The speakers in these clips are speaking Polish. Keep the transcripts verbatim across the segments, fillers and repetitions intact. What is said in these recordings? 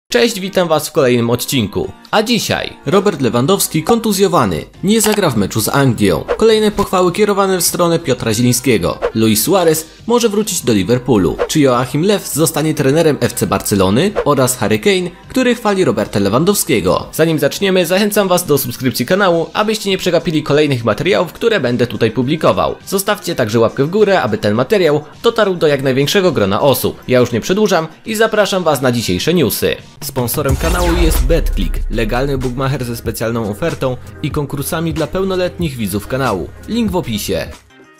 Cześć, witam was w kolejnym odcinku. A dzisiaj Robert Lewandowski kontuzjowany, nie zagra w meczu z Anglią. Kolejne pochwały kierowane w stronę Piotra Zielińskiego. Luis Suarez może wrócić do Liverpoolu. Czy Joachim Löw zostanie trenerem F C Barcelony? Oraz Harry Kane, który chwali Roberta Lewandowskiego. Zanim zaczniemy, zachęcam was do subskrypcji kanału, abyście nie przegapili kolejnych materiałów, które będę tutaj publikował. Zostawcie także łapkę w górę, aby ten materiał dotarł do jak największego grona osób. Ja już nie przedłużam i zapraszam was na dzisiejsze newsy. Sponsorem kanału jest BetClick, legalny bookmacher ze specjalną ofertą i konkursami dla pełnoletnich widzów kanału. Link w opisie.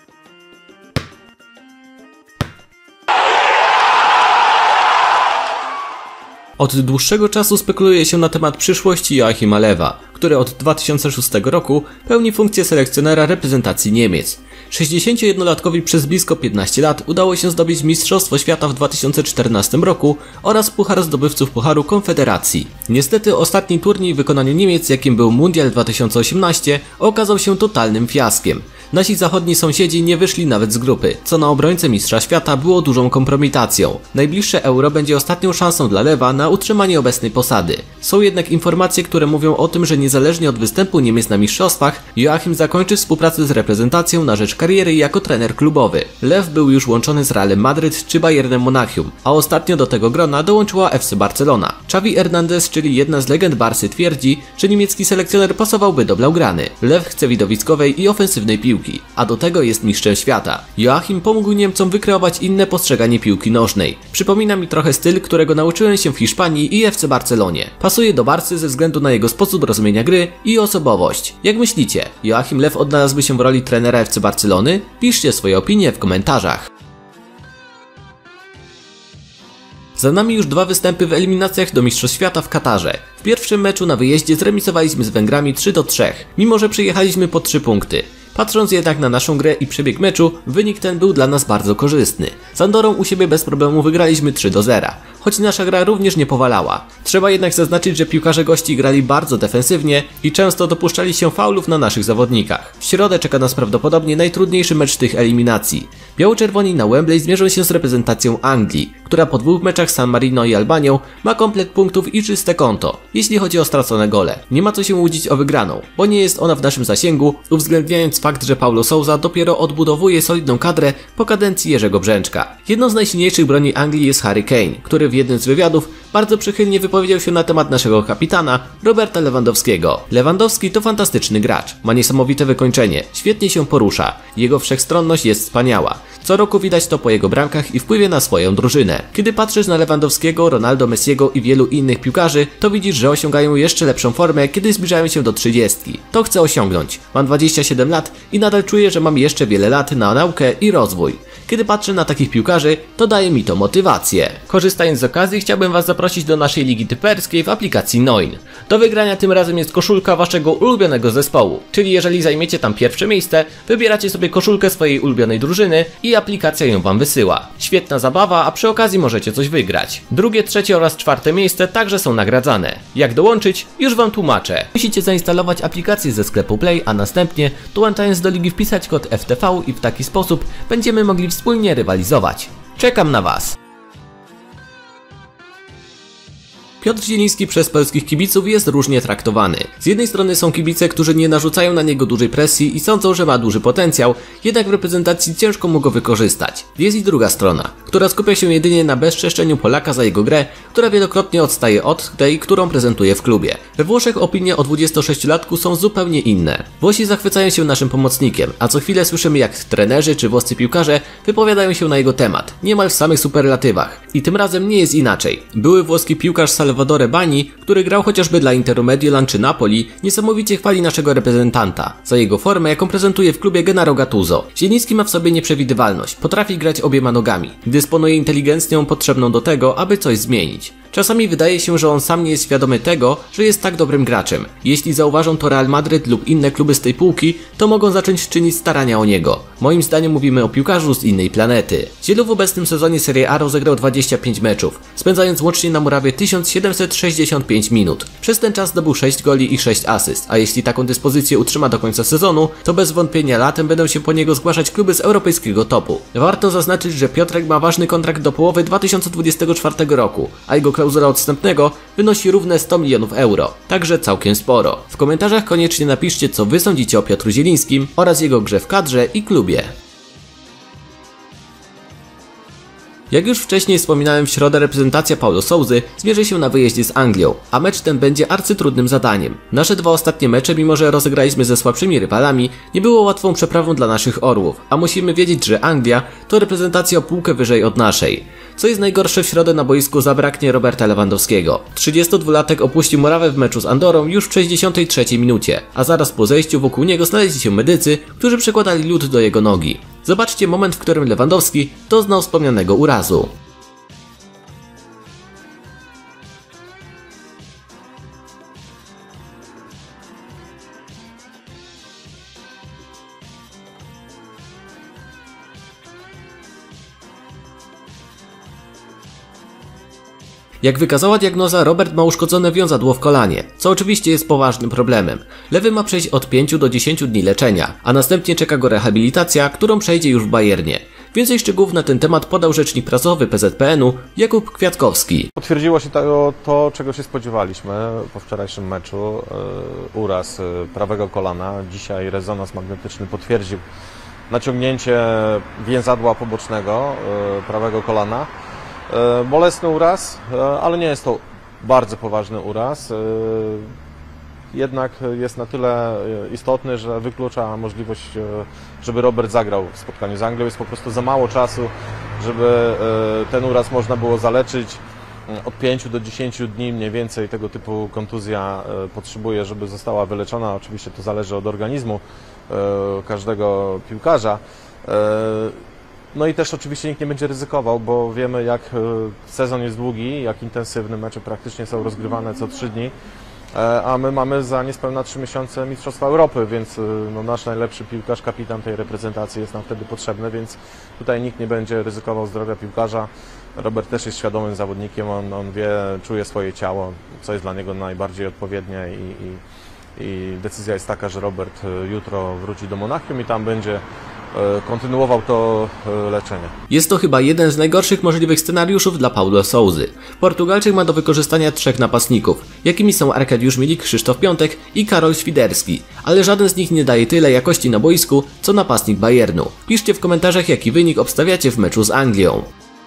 Od dłuższego czasu spekuluje się na temat przyszłości Joachima Löwa, który od dwa tysiące szóstego roku pełni funkcję selekcjonera reprezentacji Niemiec. sześćdziesięciojednolatkowi przez blisko piętnaście lat udało się zdobyć Mistrzostwo Świata w dwa tysiące czternastym roku oraz Puchar Zdobywców Pucharu Konfederacji. Niestety ostatni turniej w wykonaniu Niemiec, jakim był Mundial dwa tysiące osiemnaście, okazał się totalnym fiaskiem. Nasi zachodni sąsiedzi nie wyszli nawet z grupy, co na obrońcę Mistrza Świata było dużą kompromitacją. Najbliższe Euro będzie ostatnią szansą dla Löwa na utrzymanie obecnej posady. Są jednak informacje, które mówią o tym, że niezależnie od występu Niemiec na mistrzostwach, Joachim zakończy współpracę z reprezentacją na rzecz kariery jako trener klubowy. Löw był już łączony z Realem Madryt czy Bayernem Monachium, a ostatnio do tego grona dołączyła F C Barcelona. Xavi Hernandez, czyli jedna z legend Barsy, twierdzi, że niemiecki selekcjoner pasowałby do blaugrany. Löw chce widowiskowej i ofensywnej piłki, a do tego jest mistrzem świata. Joachim pomógł Niemcom wykreować inne postrzeganie piłki nożnej. Przypomina mi trochę styl, którego nauczyłem się w Hiszpanii i F C Barcelonie. Pasuje do Barsy ze względu na jego sposób rozumienia gry i osobowość. Jak myślicie, Joachim Löw odnalazłby się w roli trenera F C Barcelony? Piszcie swoje opinie w komentarzach. Za nami już dwa występy w eliminacjach do Mistrzostw Świata w Katarze. W pierwszym meczu na wyjeździe zremisowaliśmy z Węgrami trzy do trzech, mimo że przyjechaliśmy po trzy punkty. Patrząc jednak na naszą grę i przebieg meczu, wynik ten był dla nas bardzo korzystny. Z Andorą u siebie bez problemu wygraliśmy trzy do zera, choć nasza gra również nie powalała. Trzeba jednak zaznaczyć, że piłkarze gości grali bardzo defensywnie i często dopuszczali się faulów na naszych zawodnikach. W środę czeka nas prawdopodobnie najtrudniejszy mecz tych eliminacji. Biało-czerwoni na Wembley zmierzą się z reprezentacją Anglii, która po dwóch meczach z San Marino i Albanią ma komplet punktów i czyste konto, jeśli chodzi o stracone gole. Nie ma co się łudzić o wygraną, bo nie jest ona w naszym zasięgu, uwzględniając fakt, że Paulo Sousa dopiero odbudowuje solidną kadrę po kadencji Jerzego Brzęczka. Jedną z najsilniejszych broni Anglii jest Harry Kane, który w jednym z wywiadów bardzo przychylnie wypowiedział się na temat naszego kapitana Roberta Lewandowskiego. Lewandowski to fantastyczny gracz, ma niesamowite wykończenie, świetnie się porusza, jego wszechstronność jest wspaniała. Co roku widać to po jego bramkach i wpływie na swoją drużynę. Kiedy patrzysz na Lewandowskiego, Ronaldo, Messiego i wielu innych piłkarzy, to widzisz, że osiągają jeszcze lepszą formę, kiedy zbliżają się do trzydziestki. To chcę osiągnąć. Mam dwadzieścia siedem lat i nadal czuję, że mam jeszcze wiele lat na naukę i rozwój. Kiedy patrzę na takich piłkarzy, to daje mi to motywację. Korzystając z okazji, chciałbym was zaprosić do naszej ligi typerskiej w aplikacji Noin. Do wygrania tym razem jest koszulka waszego ulubionego zespołu, czyli jeżeli zajmiecie tam pierwsze miejsce, wybieracie sobie koszulkę swojej ulubionej drużyny i aplikacja ją wam wysyła. Świetna zabawa, a przy okazji możecie coś wygrać. Drugie, trzecie oraz czwarte miejsce także są nagradzane. Jak dołączyć? Już wam tłumaczę. Musicie zainstalować aplikację ze sklepu Play, a następnie dołączając do ligi wpisać kod F T V i w taki sposób będziemy mogli wspólnie rywalizować. Czekam na was. Piotr Zieliński przez polskich kibiców jest różnie traktowany. Z jednej strony są kibice, którzy nie narzucają na niego dużej presji i sądzą, że ma duży potencjał, jednak w reprezentacji ciężko mu go wykorzystać. Jest i druga strona, która skupia się jedynie na bezczeszczeniu Polaka za jego grę, która wielokrotnie odstaje od tej, którą prezentuje w klubie. We Włoszech opinie o dwudziestosześciolatku są zupełnie inne. Włosi zachwycają się naszym pomocnikiem, a co chwilę słyszymy, jak trenerzy czy włoscy piłkarze wypowiadają się na jego temat, niemal w samych superlatywach. I tym razem nie jest inaczej. Były włoski piłkarz Salvador Bani, który grał chociażby dla Interu Mediolan czy Napoli, niesamowicie chwali naszego reprezentanta za jego formę, jaką prezentuje w klubie Gennaro Gattuso. Zieliński ma w sobie nieprzewidywalność, potrafi grać obiema nogami, dysponuje inteligencją potrzebną do tego, aby coś zmienić. Czasami wydaje się, że on sam nie jest świadomy tego, że jest tak dobrym graczem. Jeśli zauważą to Real Madryt lub inne kluby z tej półki, to mogą zacząć czynić starania o niego. Moim zdaniem mówimy o piłkarzu z innej planety. Zielu w obecnym sezonie Serie A rozegrał dwadzieścia pięć meczów, spędzając łącznie na murawie tysiąc siedemset sześćdziesiąt pięć minut. Przez ten czas zdobył sześć goli i sześć asyst, a jeśli taką dyspozycję utrzyma do końca sezonu, to bez wątpienia latem będą się po niego zgłaszać kluby z europejskiego topu. Warto zaznaczyć, że Piotrek ma ważny kontrakt do połowy dwa tysiące dwudziestego czwartego roku, a jego klauzula odstępnego wynosi równe sto milionów euro, także całkiem sporo. W komentarzach koniecznie napiszcie, co wy sądzicie o Piotrze Zielińskim oraz jego grze w kadrze i klubie. Jak już wcześniej wspominałem, w środę reprezentacja Paulo Sousy zmierzy się na wyjeździe z Anglią, a mecz ten będzie arcytrudnym zadaniem. Nasze dwa ostatnie mecze, mimo że rozegraliśmy ze słabszymi rywalami, nie było łatwą przeprawą dla naszych orłów, a musimy wiedzieć, że Anglia to reprezentacja o półkę wyżej od naszej. Co jest najgorsze, w środę na boisku zabraknie Roberta Lewandowskiego. trzydziestodwulatek opuścił murawę w meczu z Andorą już w sześćdziesiątej trzeciej minucie, a zaraz po zejściu wokół niego znaleźli się medycy, którzy przykładali lód do jego nogi. Zobaczcie moment, w którym Lewandowski doznał wspomnianego urazu. Jak wykazała diagnoza, Robert ma uszkodzone wiązadło w kolanie, co oczywiście jest poważnym problemem. Lewy ma przejść od pięciu do dziesięciu dni leczenia, a następnie czeka go rehabilitacja, którą przejdzie już w Bayernie. Więcej szczegółów na ten temat podał rzecznik prasowy P Z P N u Jakub Kwiatkowski. Potwierdziło się to, to czego się spodziewaliśmy po wczorajszym meczu. Uraz prawego kolana. Dzisiaj rezonans magnetyczny potwierdził naciągnięcie więzadła pobocznego prawego kolana. Bolesny uraz, ale nie jest to bardzo poważny uraz. Jednak jest na tyle istotny, że wyklucza możliwość, żeby Robert zagrał w spotkaniu z Anglią. Jest po prostu za mało czasu, żeby ten uraz można było zaleczyć. Od pięciu do dziesięciu dni mniej więcej tego typu kontuzja potrzebuje, żeby została wyleczona. Oczywiście to zależy od organizmu każdego piłkarza. No i też oczywiście nikt nie będzie ryzykował, bo wiemy, jak sezon jest długi, jak intensywny, mecze praktycznie są rozgrywane co trzy dni, a my mamy za niespełna trzy miesiące Mistrzostwa Europy, więc no, nasz najlepszy piłkarz, kapitan tej reprezentacji jest nam wtedy potrzebny, więc tutaj nikt nie będzie ryzykował zdrowia piłkarza. Robert też jest świadomym zawodnikiem, on, on wie, czuje swoje ciało, co jest dla niego najbardziej odpowiednie i, i, i decyzja jest taka, że Robert jutro wróci do Monachium i tam będzie kontynuował to leczenie. Jest to chyba jeden z najgorszych możliwych scenariuszów dla Paulo Sousy. Portugalczyk ma do wykorzystania trzech napastników, jakimi są Arkadiusz Milik, Krzysztof Piątek i Karol Świderski, ale żaden z nich nie daje tyle jakości na boisku, co napastnik Bayernu. Piszcie w komentarzach, jaki wynik obstawiacie w meczu z Anglią.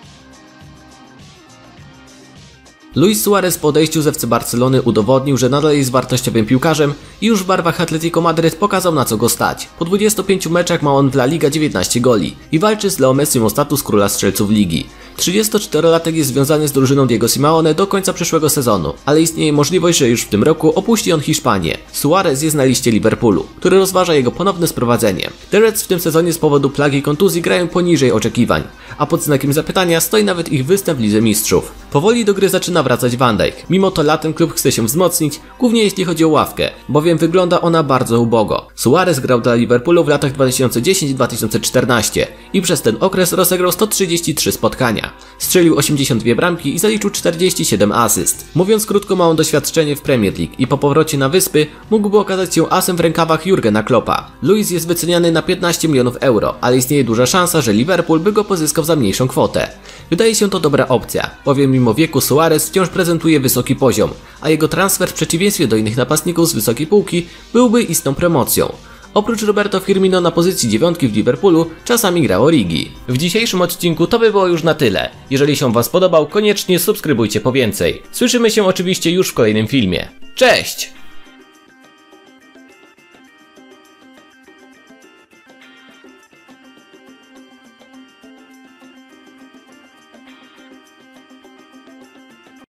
Luis Suarez po odejściu z F C Barcelony udowodnił, że nadal jest wartościowym piłkarzem i już w barwach Atletico Madryt pokazał, na co go stać. Po dwudziestu pięciu meczach ma on w La Liga dziewiętnaście goli i walczy z Leo Messim o status króla strzelców ligi. trzydziestoczterolatek jest związany z drużyną Diego Simeone do końca przyszłego sezonu, ale istnieje możliwość, że już w tym roku opuści on Hiszpanię. Suarez jest na liście Liverpoolu, który rozważa jego ponowne sprowadzenie. The Reds w tym sezonie z powodu plagi i kontuzji grają poniżej oczekiwań, a pod znakiem zapytania stoi nawet ich występ w Lidze Mistrzów. Powoli do gry zaczyna wracać Van Dijk. Mimo to latem klub chce się wzmocnić, głównie jeśli chodzi o ławkę, bowiem wygląda ona bardzo ubogo. Suarez grał dla Liverpoolu w latach dwa tysiące dziesiątym do dwa tysiące czternastego i przez ten okres rozegrał sto trzydzieści trzy spotkania. Strzelił osiemdziesiąt dwie bramki i zaliczył czterdzieści siedem asyst. Mówiąc krótko, ma on doświadczenie w Premier League i po powrocie na wyspy mógłby okazać się asem w rękawach Jurgena Kloppa. Luis jest wyceniany na piętnaście milionów euro, ale istnieje duża szansa, że Liverpool by go pozyskał za mniejszą kwotę. Wydaje się to dobra opcja, bowiem mimo wieku Suarez wciąż prezentuje wysoki poziom, a jego transfer w przeciwieństwie do innych napastników z wysokiej półki byłby istną promocją. Oprócz Roberto Firmino na pozycji dziewiątki w Liverpoolu czasami grał Origi. W dzisiejszym odcinku to by było już na tyle. Jeżeli się Wam spodobał, koniecznie subskrybujcie po więcej. Słyszymy się oczywiście już w kolejnym filmie. Cześć!